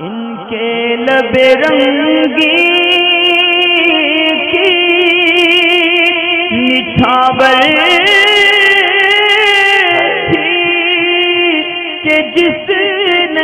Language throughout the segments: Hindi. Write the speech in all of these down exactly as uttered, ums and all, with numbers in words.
इनके लबे रंगी की निछावर थी कि जिसने।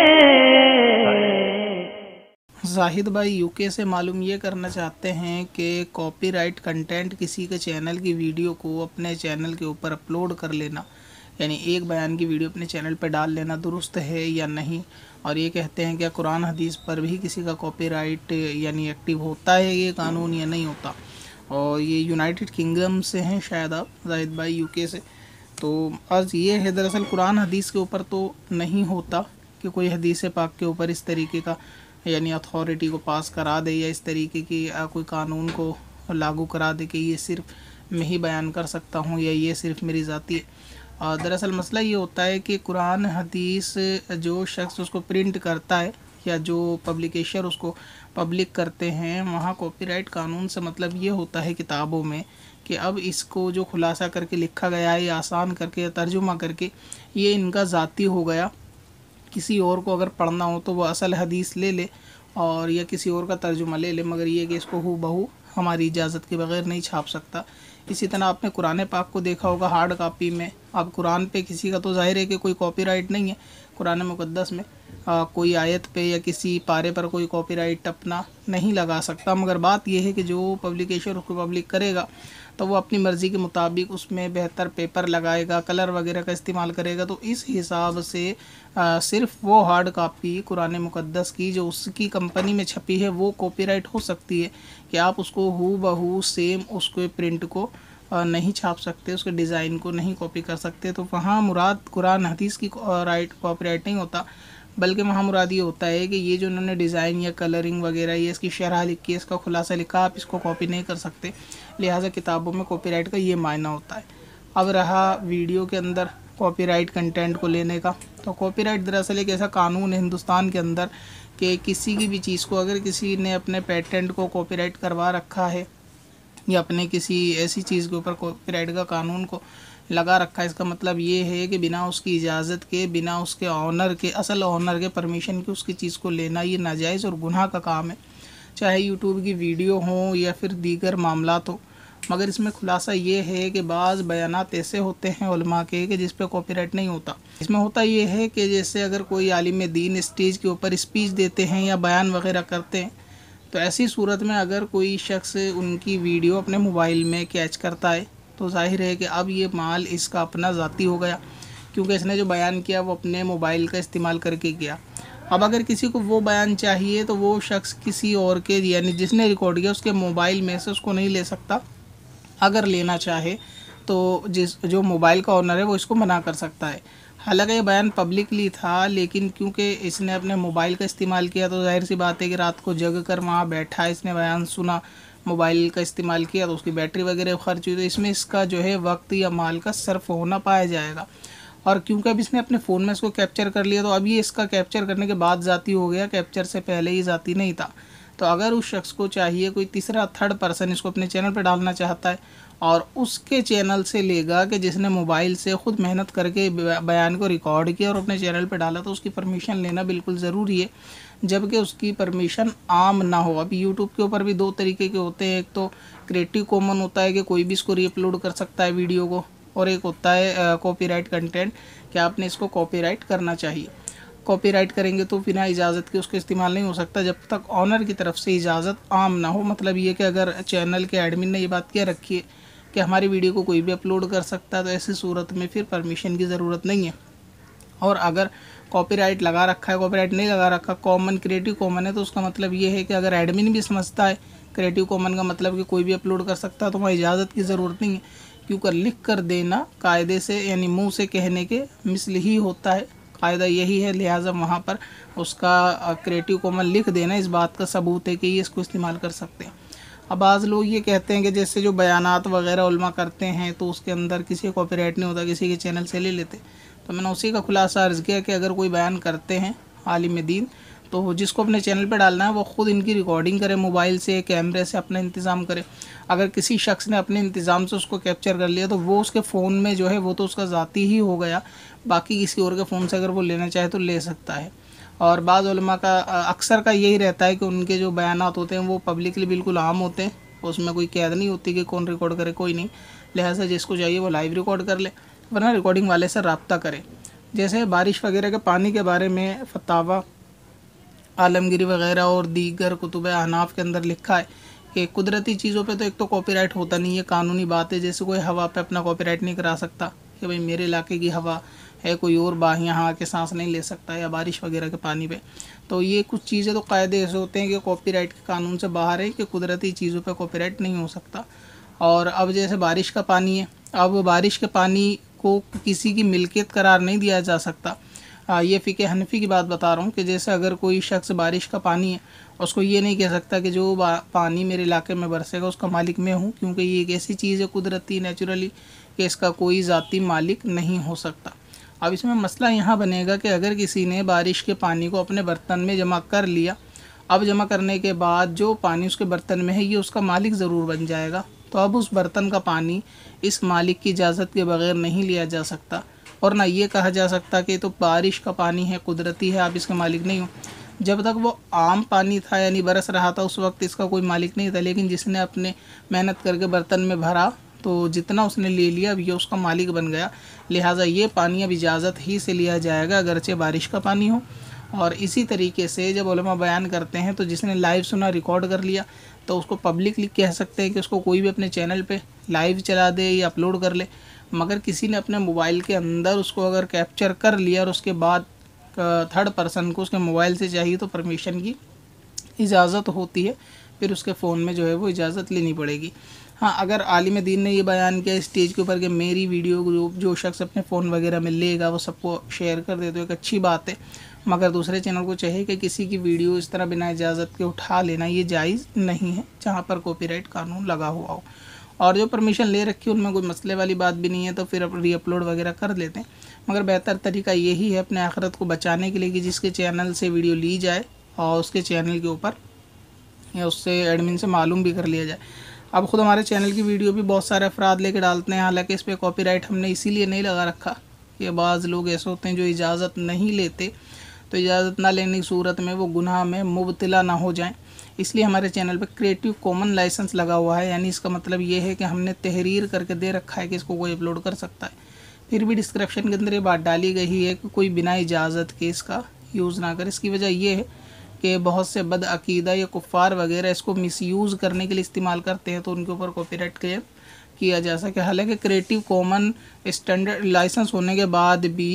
जाहिद भाई यूके से मालूम ये करना चाहते हैं कि कॉपीराइट कंटेंट किसी के चैनल की वीडियो को अपने चैनल के ऊपर अपलोड कर लेना, यानी एक बयान की वीडियो अपने चैनल पर डाल लेना दुरुस्त है या नहीं। और ये कहते हैं कि कुरान हदीस पर भी किसी का कॉपीराइट यानी एक्टिव होता है ये कानून या नहीं होता। और ये यूनाइटेड किंगडम से हैं शायद आप जाहिद भाई यूके से। तो अर्ज़ ये है दरअसल कुरान हदीस के ऊपर तो नहीं होता कि कोई हदीस पाक के ऊपर इस तरीके का यानी अथॉरिटी को पास करा दे या इस तरीके की कोई कानून को लागू करा दे कि ये सिर्फ मैं ही बयान कर सकता हूँ या ये सिर्फ मेरी ज़ाती है। और दरअसल मसला ये होता है कि कुरान हदीस जो शख्स उसको प्रिंट करता है या जो पब्लिकेशर उसको पब्लिक करते हैं, वहाँ कॉपीराइट कानून से मतलब ये होता है किताबों में कि अब इसको जो खुलासा करके लिखा गया है या आसान करके या तर्जुमा करके ये इनका ज़ाती हो गया। किसी और को अगर पढ़ना हो तो वो असल हदीस ले ले और या किसी और का तर्जुमा ले ले, मगर ये कि इसको हू बहू हमारी इजाज़त के बगैर नहीं छाप सकता। इसी तरह आपने कुरान पाक को देखा होगा हार्ड कापी में। अब कुरान पे किसी का तो जाहिर है कि कोई कॉपीराइट नहीं है, कुरान मुक़द्दस में आ, कोई आयत पे या किसी पारे पर कोई कॉपीराइट अपना नहीं लगा सकता। मगर बात यह है कि जो पब्लिकेशन उसको पब्लिक करेगा तो वो अपनी मर्ज़ी के मुताबिक उसमें बेहतर पेपर लगाएगा, कलर वगैरह का इस्तेमाल करेगा। तो इस हिसाब से आ, सिर्फ वो हार्ड कापी कुरान मुक़द्दस की जो उसकी कंपनी में छपी है वो कॉपीराइट हो सकती है कि आप उसको हू बहू सेम उसके प्रिंट को नहीं छाप सकते, उसके डिज़ाइन को नहीं कॉपी कर सकते। तो वहाँ मुराद कुरान हदीस की राइट कॉपीराइट नहीं होता, बल्कि वहाँ मुराद ये होता है कि ये जो उन्होंने डिज़ाइन या कलरिंग वगैरह ये इसकी शरह लिखी है, इसका खुलासा लिखा, आप इसको कॉपी नहीं कर सकते। लिहाजा किताबों में कॉपीराइट का ये मायना होता है। अब रहा वीडियो के अंदर कॉपीराइट कंटेंट को लेने का, तो कॉपीराइट दरअसल एक ऐसा कानून है हिंदुस्तान के अंदर कि किसी की भी चीज़ को अगर किसी ने अपने पेटेंट को कॉपीराइट करवा रखा है या अपने किसी ऐसी चीज़ के ऊपर कॉपीराइट का कानून को लगा रखा है, इसका मतलब ये है कि बिना उसकी इजाज़त के, बिना उसके ऑनर के, असल ऑनर के परमिशन के उसकी चीज़ को लेना ये नाजायज़ और गुनाह का काम है, चाहे यूट्यूब की वीडियो हो या फिर दीगर मामलात हो। मगर इसमें खुलासा ये है कि बाज़ बयानात ऐसे होते हैं उलमा के कि जिस पे कॉपीराइट नहीं होता। इसमें होता ये है कि जैसे अगर कोई आलिम दीन स्टेज के ऊपर स्पीच देते हैं या बयान वगैरह करते हैं, तो ऐसी सूरत में अगर कोई शख्स उनकी वीडियो अपने मोबाइल में कैच करता है तो जाहिर है कि अब ये माल इसका अपना ज़ाती हो गया, क्योंकि इसने जो बयान किया वो अपने मोबाइल का इस्तेमाल करके किया। अब अगर किसी को वो बयान चाहिए तो वो शख्स किसी और के यानी जिसने रिकॉर्ड किया उसके मोबाइल में से उसको नहीं ले सकता। अगर लेना चाहे तो जिस जो मोबाइल का ओनर है वो इसको मना कर सकता है। हालांकि ये बयान पब्लिकली था, लेकिन क्योंकि इसने अपने मोबाइल का इस्तेमाल किया तो जाहिर सी बात है कि रात को जग कर वहाँ बैठा, इसने बयान सुना, मोबाइल का इस्तेमाल किया तो उसकी बैटरी वगैरह खर्च हुई, तो इसमें इसका जो है वक्त या माल का सर्फ होना पाया जाएगा। और क्योंकि अब इसने अपने फ़ोन में इसको कैप्चर कर लिया तो अब ये इसका कैप्चर करने के बाद ज़ाती हो गया, कैप्चर से पहले ही ज़ाती नहीं था। तो अगर उस शख्स को चाहिए कोई तीसरा थर्ड पर्सन इसको अपने चैनल पर डालना चाहता है और उसके चैनल से लेगा कि जिसने मोबाइल से ख़ुद मेहनत करके बयान को रिकॉर्ड किया और अपने चैनल पर डाला, तो उसकी परमिशन लेना बिल्कुल ज़रूरी है, जबकि उसकी परमिशन आम ना हो। अब यूट्यूब के ऊपर भी दो तरीके के होते हैं, एक तो क्रिएटिव कॉमन होता है कि कोई भी इसको रीअपलोड कर सकता है वीडियो को, और एक होता है कॉपीराइट कंटेंट कि आपने इसको कॉपीराइट करना चाहिए। कॉपीराइट करेंगे तो बिना इजाज़त के उसका इस्तेमाल नहीं हो सकता जब तक ऑनर की तरफ से इजाज़त आम ना हो। मतलब ये कि अगर चैनल के एडमिन ने ये बात क्या रखी है कि हमारी वीडियो को कोई भी अपलोड कर सकता है, तो ऐसी सूरत में फिर परमिशन की ज़रूरत नहीं है। और अगर कॉपीराइट लगा रखा है, कॉपीराइट नहीं लगा रखा, कॉमन क्रिएटिव कॉमन है, तो उसका मतलब ये है कि अगर एडमिन भी समझता है क्रिएटिव कॉमन का मतलब कि कोई भी अपलोड कर सकता है, तो वहाँ इजाज़त की ज़रूरत नहीं है, क्योंकि लिख कर देना कायदे से यानी मुँह से कहने के मिसल ही होता है, कायदा यही है। लिहाजा वहाँ पर उसका क्रिएटिव कॉमन लिख देना इस बात का सबूत है कि ये इसको इस्तेमाल कर सकते हैं। अब बाज़ लोग ये कहते हैं कि जैसे जो बयानात वगैरह उलमा करते हैं तो उसके अंदर किसी कॉपीराइट नहीं होता, किसी के चैनल से ले लेते। तो मैंने उसी का खुलासा अर्ज़ किया कि अगर कोई बयान करते हैं आलिम दीन, तो जिसको अपने चैनल पे डालना है वो ख़ुद इनकी रिकॉर्डिंग करे, मोबाइल से, कैमरे से अपना इंतज़ाम करे। अगर किसी शख्स ने अपने इंतज़ाम से उसको कैप्चर कर लिया तो वो उसके फ़ोन में जो है वो तो उसका ज़ाती ही हो गया, बाकी किसी और के फ़ोन से अगर वो लेना चाहे तो ले सकता है। और बाज़ उलमा का अक्सर का यही रहता है कि उनके जो बयानात होते हैं वो पब्लिकली बिल्कुल आम होते हैं, उसमें कोई कैद नहीं होती कि कौन रिकॉर्ड करे कोई नहीं, लिहाजा जिसको चाहिए वो लाइव रिकॉर्ड कर ले, वरना रिकॉर्डिंग वाले से रब्ता करे। जैसे बारिश वगैरह के पानी के बारे में फतावा आलमगिरी वगैरह और दीगर कुतुब अहनाफ के अंदर लिखा है कि कुदरती चीज़ों पे तो एक तो कॉपीराइट होता नहीं है, कानूनी बात है। जैसे कोई हवा पे अपना कॉपीराइट नहीं करा सकता कि भाई मेरे इलाके की हवा है, कोई और बाह यहाँ आके सांस नहीं ले सकता, या बारिश वगैरह के पानी पे। तो ये कुछ चीज़ें तो कायदे ऐसे होते हैं कि कॉपीराइट के कानून से बाहर है कि कुदरती चीज़ों पे कॉपीराइट नहीं हो सकता। और अब जैसे बारिश का पानी है, अब बारिश के पानी को किसी की मिल्कियत करार नहीं दिया जा सकता। आ, ये फ़िक़े हनफी की बात बता रहा हूँ कि जैसे अगर कोई शख्स बारिश का पानी है, उसको ये नहीं कह सकता कि जो पानी मेरे इलाके में बरसेगा उसका मालिक मैं हूँ, क्योंकि ये एक ऐसी चीज़ है कुदरती नेचुरली कि इसका कोई ज़ाती मालिक नहीं हो सकता। अब इसमें मसला यहाँ बनेगा कि अगर किसी ने बारिश के पानी को अपने बर्तन में जमा कर लिया, अब जमा करने के बाद जो पानी उसके बर्तन में है ये उसका मालिक ज़रूर बन जाएगा, तो अब उस बर्तन का पानी इस मालिक की इजाज़त के बग़ैर नहीं लिया जा सकता, और ना ये कहा जा सकता कि तो बारिश का पानी है, कुदरती है, आप इसके मालिक नहीं हो। जब तक वो आम पानी था यानी बरस रहा था उस वक्त इसका कोई मालिक नहीं था, लेकिन जिसने अपने मेहनत करके बर्तन में भरा तो जितना उसने ले लिया अब ये उसका मालिक बन गया, लिहाजा ये पानी अब इजाज़त ही से लिया जाएगा अगरचे बारिश का पानी हो। और इसी तरीके से जब उलमा बयान करते हैं तो जिसने लाइव सुना, रिकॉर्ड कर लिया, तो उसको पब्लिकली कह सकते हैं कि उसको कोई भी अपने चैनल पे लाइव चला दे या अपलोड कर ले, मगर किसी ने अपने मोबाइल के अंदर उसको अगर कैप्चर कर लिया और उसके बाद थर्ड पर्सन को उसके मोबाइल से चाहिए तो परमिशन की इजाज़त होती है, फिर उसके फ़ोन में जो है वो इजाज़त लेनी पड़ेगी। हाँ, अगर आलिम दीन ने ये बयान किया स्टेज के ऊपर कि मेरी वीडियो जो जो शख्स अपने फ़ोन वगैरह में लेगा वो सबको शेयर कर दे, तो एक अच्छी बात है, मगर दूसरे चैनल को चाहिए कि किसी की वीडियो इस तरह बिना इजाज़त के उठा लेना ये जायज़ नहीं है जहाँ पर कॉपीराइट कानून लगा हुआ हो। और जो परमिशन ले रखी है उनमें कोई मसले वाली बात भी नहीं है, तो फिर री अपलोड वगैरह कर लेते हैं, मगर बेहतर तरीका यही है अपने आखिरत को बचाने के लिए कि जिसके चैनल से वीडियो ली जाए और उसके चैनल के ऊपर या उससे एडमिन से मालूम भी कर लिया जाए। अब ख़ुद हमारे चैनल की वीडियो भी बहुत सारे अफराद लेके डालते हैं, हालांकि इस पर कॉपीराइट हमने इसीलिए नहीं लगा रखा कि बाज़ लोग ऐसे होते हैं जो इजाज़त नहीं लेते, तो इजाज़त ना लेने की सूरत में वो गुनाह में मुबतला ना हो जाएं, इसलिए हमारे चैनल पर क्रिएटिव कॉमन लाइसेंस लगा हुआ है। यानी इसका मतलब ये है कि हमने तहरीर करके दे रखा है कि इसको कोई अपलोड कर सकता है। फिर भी डिस्क्रिप्शन के अंदर ये बात डाली गई है कि कोई बिना इजाज़त के इसका यूज़ ना करे। इसकी वजह ये है कि बहुत से बदअकीदा या कुफ़ार वगैरह इसको मिसयूज़ करने के लिए इस्तेमाल करते हैं, तो उनके ऊपर कॉपीराइट क्लेम किया जा सके। हालांकि क्रिएटिव कॉमन स्टैंडर्ड लाइसेंस होने के बाद भी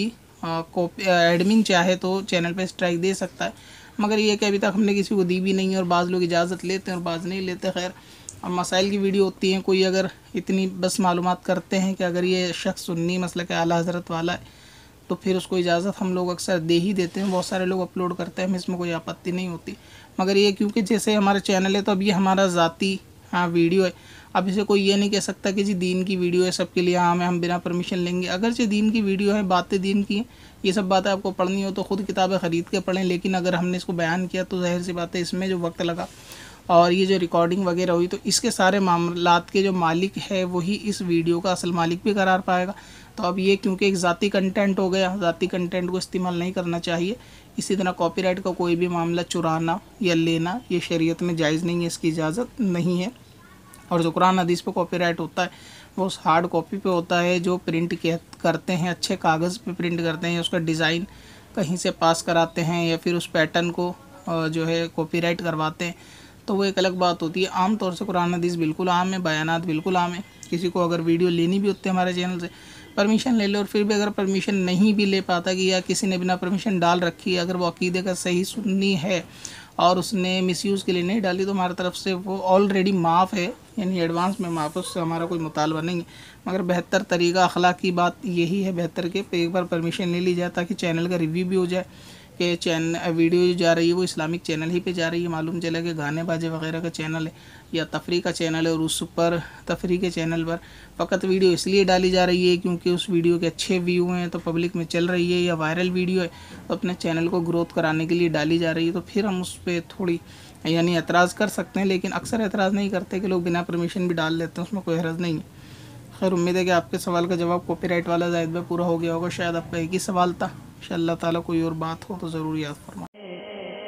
एडमिन चाहे तो चैनल पे स्ट्राइक दे सकता है, मगर ये कि अभी तक हमने किसी को दी भी नहीं है, और बाज़ लोग इजाज़त लेते हैं और बाज़ नहीं लेते। खैर, और मसाइल की वीडियो होती हैं, कोई अगर इतनी बस मालूमात करते हैं कि अगर ये शख्स सुन्नी मसलक आला हज़रत वाला है तो फिर उसको इजाज़त हम लोग अक्सर दे ही देते हैं। बहुत सारे लोग अपलोड करते हैं, हमें इसमें कोई आपत्ति नहीं होती, मगर ये क्योंकि जैसे हमारा चैनल है तो अब ये हमारा ज़ाती हाँ वीडियो है, अब इसे कोई ये नहीं कह सकता कि जी दीन की वीडियो है सबके लिए आम है, हम बिना परमिशन लेंगे। अगरचे दीन की वीडियो है, बातें दीन की हैं, ये सब बातें आपको पढ़नी हो तो ख़ुद किताबें ख़रीद के पढ़ें, लेकिन अगर हमने इसको बयान किया तो ज़ाहिर सी बात है इसमें जो वक्त लगा और ये जो रिकॉर्डिंग वगैरह हुई तो इसके सारे मामलात के जो मालिक है वही इस वीडियो का असल मालिक भी करार पाएगा। तो अब ये क्योंकि एक ज़ाती कंटेंट हो गया, ज़ाती कंटेंट को इस्तेमाल नहीं करना चाहिए। इसी तरह कॉपीराइट का कोई भी मामला चुराना या लेना ये शरीयत में जायज़ नहीं है, इसकी इजाज़त नहीं है। और जो कुरान हदीस पे कॉपीराइट होता है वो उस हार्ड कॉपी पे होता है जो प्रिंट करते हैं, अच्छे कागज़ पे प्रिंट करते हैं, उसका डिज़ाइन कहीं से पास कराते हैं या फिर उस पैटर्न को जो है कॉपीराइट करवाते हैं, तो वो एक अलग बात होती है। आम तौर से कुरान हदीस बिल्कुल आम है, बयानात बिल्कुल आम है। किसी को अगर वीडियो लेनी भी होती है हमारे चैनल से परमिशन ले ले, और फिर भी अगर परमिशन नहीं भी ले पाता कि या किसी ने बिना परमिशन डाल रखी है, अगर वो अकीदे का सही सुन्नी है और उसने मिसयूज़ के लिए नहीं डाली तो हमारी तरफ से वो ऑलरेडी माफ़ है, यानी एडवांस में माफ़, उससे हमारा कोई मुतालबा नहीं है। मगर बेहतर तरीका अखलाक की बात यही है, बेहतर के एक बार परमिशन ले ली जाए ताकि चैनल का रिव्यू भी हो जाए कि चैनल वीडियो जो जा रही है वो इस्लामिक चैनल ही पे जा रही है, मालूम चला कि गाने बाजे वगैरह का चैनल है या तफरी का चैनल है और उस पर तफरी के चैनल पर फ़कत वीडियो इसलिए डाली जा रही है क्योंकि उस वीडियो के अच्छे व्यू हैं तो पब्लिक में चल रही है, या वायरल वीडियो है तो अपने चैनल को ग्रोथ कराने के लिए डाली जा रही है, तो फिर हम उस पर थोड़ी यानी एतराज़ कर सकते हैं, लेकिन अक्सर एतराज़ नहीं करते कि लोग बिना परमिशन भी डाल लेते हैं, उसमें कोई हर्ज नहीं है। खैर, उम्मीद है कि आपके सवाल का जवाब कॉपीराइट वाला ज़ाहिद में पूरा हो गया होगा। शायद आपका एक ही सवाल था, इंशाअल्लाह ताला कोई और बात हो तो ज़रूर याद फरमाएं।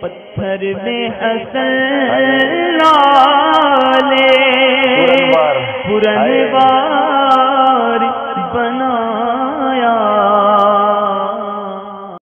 पत्थर में हसन ला